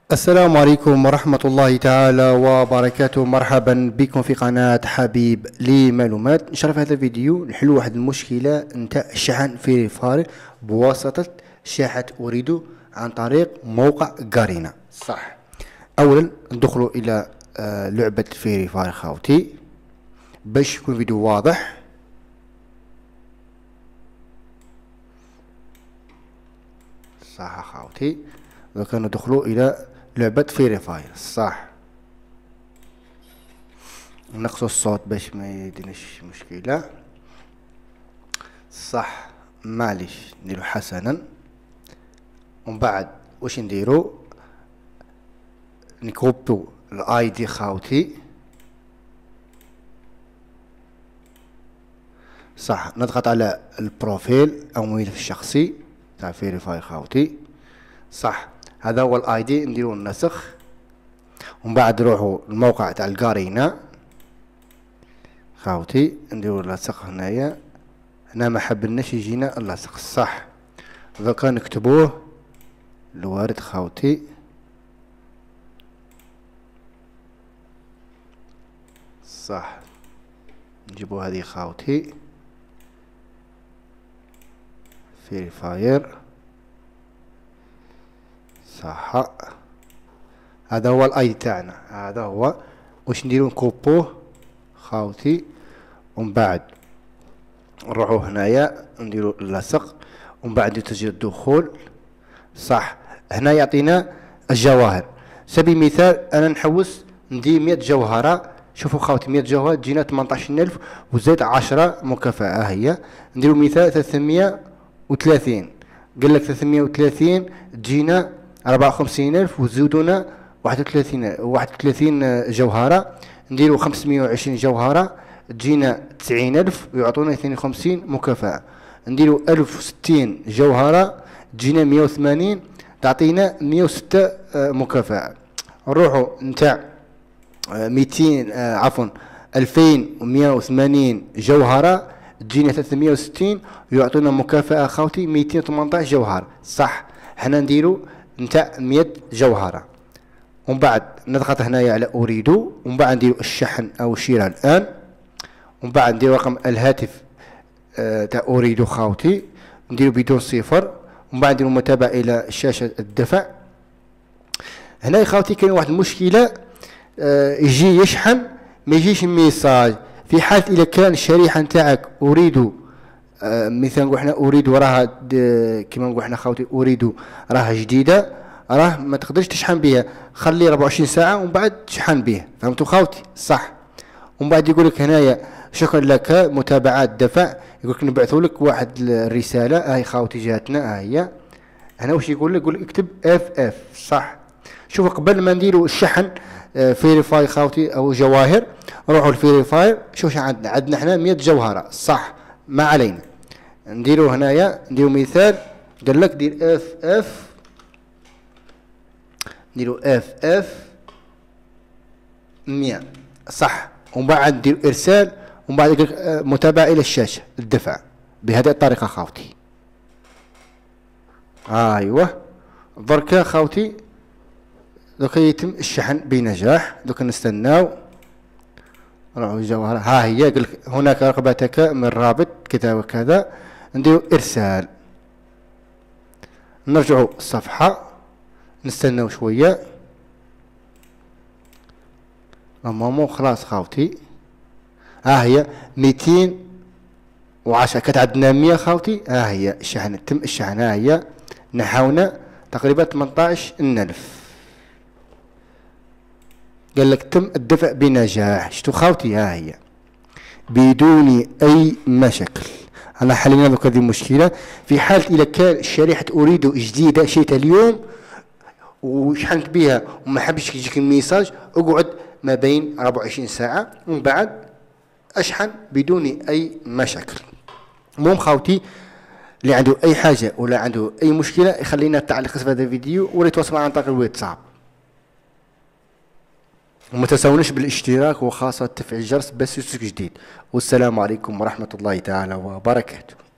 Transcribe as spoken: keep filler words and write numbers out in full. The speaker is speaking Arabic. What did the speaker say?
السلام عليكم ورحمة الله تعالى وبركاته. مرحبا بكم في قناة حبيب لمعلومات. نشرف هذا الفيديو نحل واحد المشكلة نتاع الشحن في فارغ بواسطة شاحة أوريدو عن طريق موقع قارينا. صح. أولا ندخلوا إلى آه لعبة فيري فارغ خاوتي باش يكون الفيديو واضح. صح خاوتي، دوكا ندخلوا إلى لعبة فيري فاير. صح، نقصوا الصوت باش ما يديناش مشكلة. صح، معليش نديرو حسنا. ومن بعد واش نديرو؟ نكوبو الاي دي خاوتي. صح، نضغط على البروفيل او الملف الشخصي تاع فيري فاير خاوتي. صح، هذا هو الاي دي، نديرو النسخ. ومن بعد نروحو الموقع تاع القارينا خاوتي، نديرو اللصق هنايا. هنا ما حبلناش يجينا اللصق. صح، دوكا نكتبوه الوارد خاوتي. صح، نجيبو هذه خاوتي فيري فاير. صح، هذا هو الاي تاعنا، هذا هو. واش نديرو؟ نكوبوه خاوتي. ومن بعد نروحو هنايا نديرو اللصق. ومن بعد تسجيل الدخول. صح، هنا يعطينا الجواهر. سبيل المثال انا نحوس ندير مية جوهرة. شوفوا خاوتي، مية جوهرة تجينا ثمنطاش ألف وزيد عشرة مكافأة. هي نديرو مثال ثلاثمية وثلاثين، قال لك ثلاثمية وثلاثين تجينا أربعة وخمسين ألف وزودونا واحد وثلاثين واحد وثلاثين جوهرة. نديرو خمسمية وعشرين جوهرة تجينا تسعين ألف ويعطونا اثنين وخمسين مكافأة. نديرو ألف وستين جوهرة تجينا مية وثمانين تعطينا مية وستة مكافأة. نروحو نتاع ميتين عفوا ألفين ومية وثمانين جوهرة تجينا ثلاثمية وستين ويعطونا مكافأة خاوتي ميتين وثمنطاش جوهرة. صح، حنا نديرو نتاع مية جوهرة. ومن بعد نضغط هنايا على أريد. ومن بعد نديرو الشحن أو الشراء الآن. ومن بعد نديرو رقم الهاتف آه تاع أريد خاوتي، نديرو بدون صفر. ومن بعد نديرو متابعة إلى شاشة الدفع. هنا خاوتي كاين واحد المشكلة، آه يجي يشحن ما يجيش ميساج. في حالة إذا كان الشريحة نتاعك أريد آه مثلا نقول حنا أريد راها كيما نقول حنا خاوتي أريد راها جديدة، راه ما تقدرش تشحن بها. خلي أربعة وعشرين ساعة ومن بعد تشحن بها. فهمتوا خاوتي؟ صح. ومن بعد يقول لك هنايا شكرا لك متابعات دفع. يقول لك نبعثوا لك واحد الرسالة. هاي خاوتي جاتنا. ها هي هنا. واش يقول لك؟ يقول لك اكتب اف اف. صح، شوفوا قبل ما نديروا الشحن فيريفاي خاوتي او جواهر، نروحوا الفيريفاي. شوف عندنا عندنا احنا مية جوهرة. صح، ما علينا. نديروا هنايا نديروا مثال، قال لك دير اف اف، نديروا اف اف مية. صح، ومن بعد نديروا ارسال. ومن بعد متابعة الى الشاشة الدفع بهذه الطريقة خاوتي. ايوه، دركا خاوتي دوكا يتم الشحن بنجاح. دوكا نستناو. نروحو الجوهرة. ها هي، قال لك هناك رغبتك من رابط كذا وكذا. نديرو ارسال. نرجعو الصفحة نستناو شوية. مامو خلاص خاوتي. ها هي ميتين وعشرة، كانت عندنا مية خاوتي. ها هي الشحن، تم الشحن. ها هي نحاونا تقريبا ثمنطاش ألف. قال لك تم الدفع بنجاح. شتو خاوتي؟ ها هي بدون اي مشاكل. انا حلينا لك هذه المشكله. في حاله اذا كان شريحه اريد جديده شريتها اليوم وشحنت بها وما حبش يجيك الميساج، اقعد ما بين أربعة وعشرين ساعه ومن بعد اشحن بدون اي مشاكل. المهم خاوتي، اللي عنده اي حاجه ولا عنده اي مشكله يخلينا تعليق في هذا الفيديو ولا يتواصل معنا عن طريق الواتساب. وما تنسوناش بالاشتراك وخاصة تفعيل الجرس بس يوصلك جديد. والسلام عليكم ورحمة الله تعالى وبركاته.